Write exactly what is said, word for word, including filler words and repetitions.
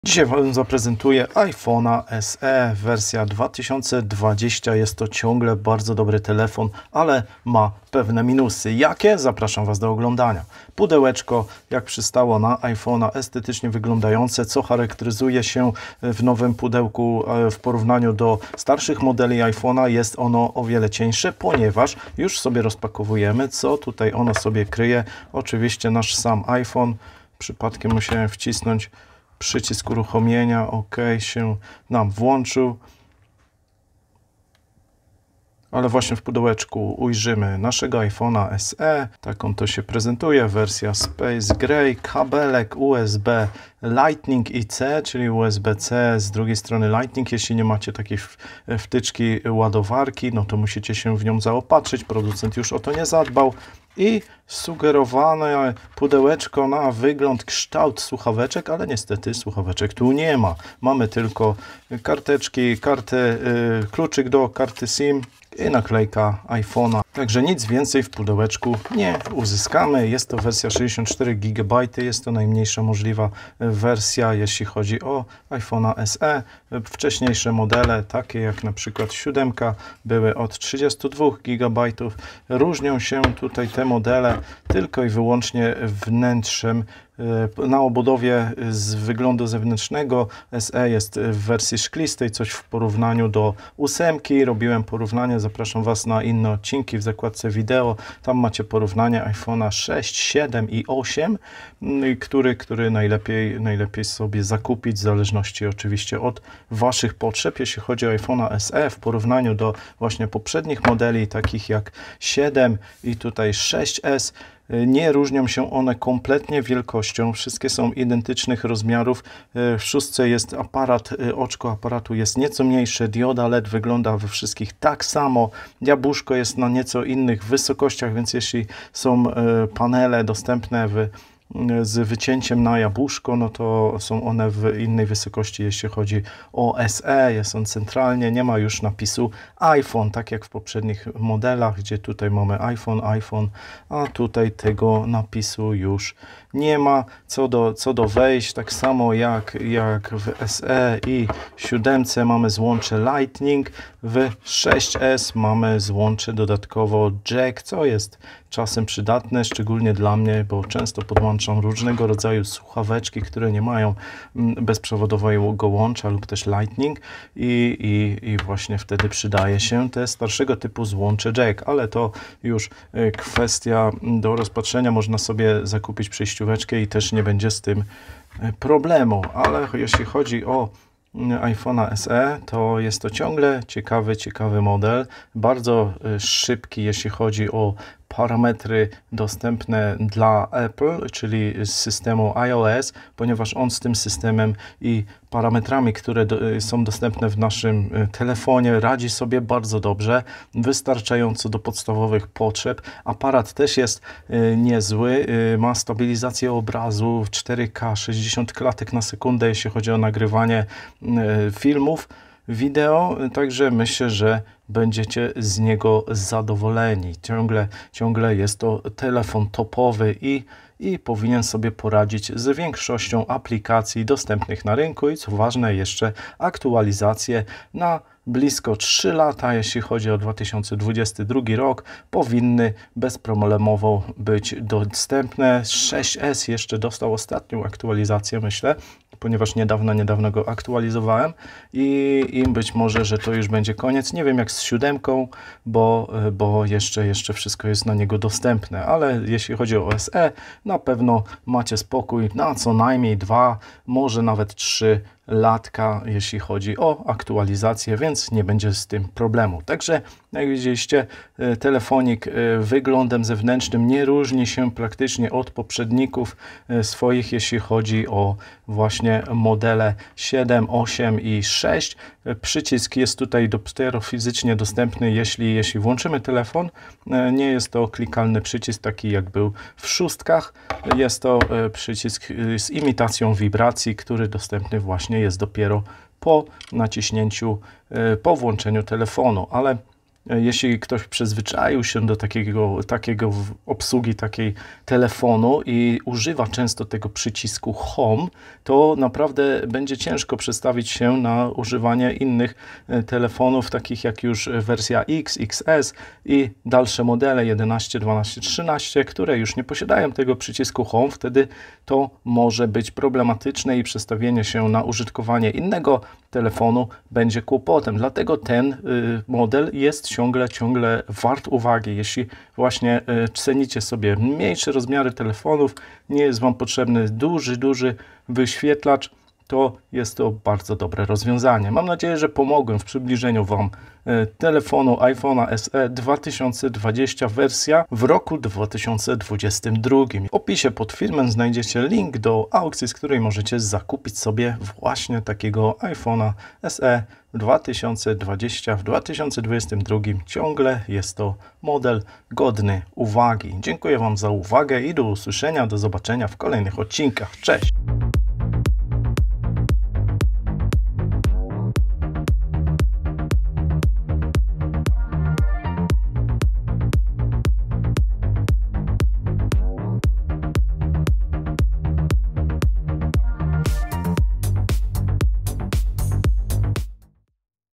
Dzisiaj Wam zaprezentuję iPhone'a S E, wersja dwa tysiące dwudziesta. Jest to ciągle bardzo dobry telefon, ale ma pewne minusy. Jakie? Zapraszam Was do oglądania. Pudełeczko, jak przystało na iPhone'a, estetycznie wyglądające, co charakteryzuje się w nowym pudełku w porównaniu do starszych modeli iPhone'a. Jest ono o wiele cieńsze, ponieważ już sobie rozpakowujemy, co tutaj ono sobie kryje. Oczywiście nasz sam iPhone. Przypadkiem musiałem wcisnąć przycisk uruchomienia, OK, się nam włączył. Ale właśnie w pudełeczku ujrzymy naszego iPhone'a S E. Tak on to się prezentuje. Wersja Space Gray, kabelek U S B Lightning i C, czyli U S B C, z drugiej strony Lightning. Jeśli nie macie takiej wtyczki ładowarki, no to musicie się w nią zaopatrzyć. Producent już o to nie zadbał. I sugerowane pudełeczko na wygląd, kształt słuchaweczek, ale niestety słuchaweczek tu nie ma. Mamy tylko karteczki, kartę, yy, kluczyk do karty SIM i naklejka iPhone'a. Także nic więcej w pudełeczku nie uzyskamy. Jest to wersja sześćdziesiąt cztery gigabajty. Jest to najmniejsza możliwa wersja, jeśli chodzi o iPhone'a S E. Wcześniejsze modele, takie jak na przykład siódemka, były od trzydziestu dwóch gigabajtów. Różnią się tutaj te modele tylko i wyłącznie wnętrzem. Na obudowie z wyglądu zewnętrznego S E jest w wersji szklistej, coś w porównaniu do ósemki. Robiłem porównanie, zapraszam Was na inne odcinki w zakładce wideo. Tam macie porównanie iPhone'a sześć, siedem i osiem, który, który najlepiej, najlepiej sobie zakupić, w zależności oczywiście od Waszych potrzeb. Jeśli chodzi o iPhone'a S E w porównaniu do właśnie poprzednich modeli, takich jak siedem i tutaj sześć S, nie różnią się one kompletnie wielkością. Wszystkie są identycznych rozmiarów. W szóstce jest aparat, oczko aparatu jest nieco mniejsze. Dioda L E D wygląda we wszystkich tak samo. Jabłuszko jest na nieco innych wysokościach, więc jeśli są panele dostępne w z wycięciem na jabłuszko, no to są one w innej wysokości, jeśli chodzi o S E. Jest on centralnie, nie ma już napisu iPhone, tak jak w poprzednich modelach, gdzie tutaj mamy iPhone, iPhone, a tutaj tego napisu już nie ma. Co do, co do wejść, tak samo jak, jak w S E i siódemce mamy złącze Lightning, w sześć S mamy złącze dodatkowo jack, co jest czasem przydatne, szczególnie dla mnie, bo często podłączam różnego rodzaju słuchaweczki, które nie mają bezprzewodowego łącza lub też Lightning i, i, i właśnie wtedy przydaje się te starszego typu złącze jack, ale to już kwestia do rozpatrzenia. Można sobie zakupić przejścióweczkę i też nie będzie z tym problemu, ale jeśli chodzi o iPhone'a S E, to jest to ciągle ciekawy, ciekawy model, bardzo szybki, jeśli chodzi o parametry dostępne dla Apple, czyli z systemu iOS, ponieważ on z tym systemem i parametrami, które do, są dostępne w naszym telefonie, radzi sobie bardzo dobrze, wystarczająco do podstawowych potrzeb. Aparat też jest y, niezły, y, ma stabilizację obrazu w cztery K, sześćdziesiąt klatek na sekundę, jeśli chodzi o nagrywanie y, filmów, wideo, także myślę, że będziecie z niego zadowoleni. Ciągle, ciągle jest to telefon topowy i, i powinien sobie poradzić z większością aplikacji dostępnych na rynku i co ważne, jeszcze aktualizacje na blisko trzy lata, jeśli chodzi o dwa tysiące dwudziesty drugi rok, powinny bezproblemowo być dostępne. sześć S jeszcze dostał ostatnią aktualizację, myślę, ponieważ niedawno, niedawno go aktualizowałem i, i być może, że to już będzie koniec. Nie wiem jak z siódemką, bo, bo jeszcze, jeszcze wszystko jest na niego dostępne, ale jeśli chodzi o S E, na pewno macie spokój na co najmniej dwa, może nawet trzy latka, jeśli chodzi o aktualizację, więc nie będzie z tym problemu. Także jak widzieliście, telefonik wyglądem zewnętrznym nie różni się praktycznie od poprzedników swoich, jeśli chodzi o właśnie modele siedem, osiem i sześć. Przycisk jest tutaj dopiero fizycznie dostępny, jeśli, jeśli włączymy telefon. Nie jest to klikalny przycisk, taki jak był w szóstkach. Jest to przycisk z imitacją wibracji, który dostępny właśnie jest dopiero po naciśnięciu, po włączeniu telefonu, ale Jeśli ktoś przyzwyczaił się do takiego, takiego obsługi takiej telefonu i używa często tego przycisku Home, to naprawdę będzie ciężko przestawić się na używanie innych telefonów, takich jak już wersja X, X S i dalsze modele jedenaście, dwanaście, trzynaście, które już nie posiadają tego przycisku Home. Wtedy to może być problematyczne i przestawienie się na użytkowanie innego telefonu będzie kłopotem. Dlatego ten y, model jest ciągle, ciągle wart uwagi. Jeśli właśnie y, cenicie sobie mniejsze rozmiary telefonów, nie jest Wam potrzebny duży, duży wyświetlacz, to jest to bardzo dobre rozwiązanie. Mam nadzieję, że pomogłem w przybliżeniu Wam y, telefonu iPhone'a S E dwa tysiące dwadzieścia wersja w roku dwa tysiące dwudziestym drugim. W opisie pod filmem znajdziecie link do aukcji, z której możecie zakupić sobie właśnie takiego iPhone'a S E dwa tysiące dwadzieścia w dwa tysiące dwudziestym drugim. Ciągle jest to model godny uwagi. Dziękuję Wam za uwagę i do usłyszenia, do zobaczenia w kolejnych odcinkach. Cześć!